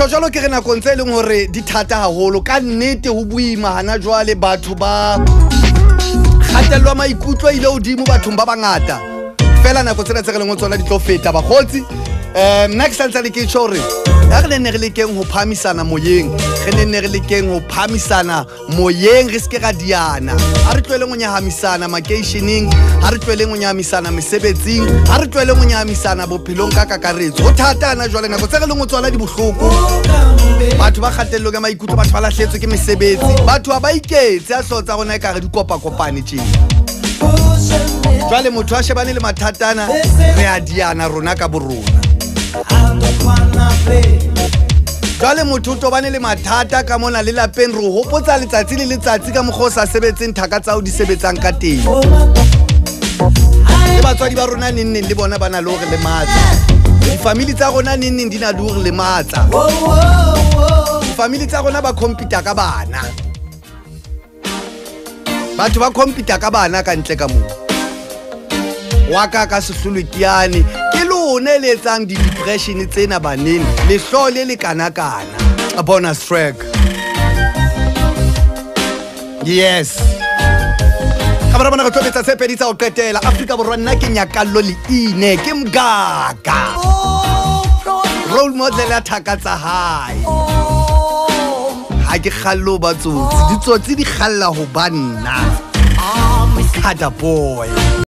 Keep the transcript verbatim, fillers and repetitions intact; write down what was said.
tjho jalo ke re nakong tse leng hore di thata haholo ka nnete ho buima hana jwale batho ba kgatellwa maikutlo ile hodimo bathong ba bangata fela nako tsena tse re leng tsona di tlo feta bakgotsi eh nna ke santse le ke tjore ya re ne re le keng ho phamisana moyeng re ne re le keng ho phamisana moyeng re ske ga diana ha re tlwele go nyahamisana makeisheneng ha re tlwele go nyahamisana mesebetsing ha re tlwele go nyahamisana bophelong ka kakaretso ho thata na jwale nako tse re leng tsona di bohloko batho ba kgatello ka maikutlo batho ba lahletswe ke mesebetsi batho ba iketse a hlotsa rona e ka re di kopa kopane tjena jwale motho a shebane le mathatana re a diana rona ka borona jwale motho o tobane le mathata ka mona le lapeng re hopotsa letsatsi le letsatsi ka mokgwa o sa sebetseng thaka tsa o di sebetsang ka teng le batswadi ba rona neng neng le bona ba na le hore le matsa difamili tsa rona neng neng di na le hore le matsa difamili tsa rona ba competa ka bana batho ba competa ka bana ka ntle ka moo wa ka ka sehlolo kiane ke lone le etsang di depression tsena baneng le hlole le kana kana a bonus track yes ka bara bona go tobetsa se peditsa o qetela Afrika borwa nna ke nyakallo le ine ke mgaga role model ya thaka tsa hae ha ke kgallo batsotsi ditsotsi di khalla ho banna Ba2Cada boy.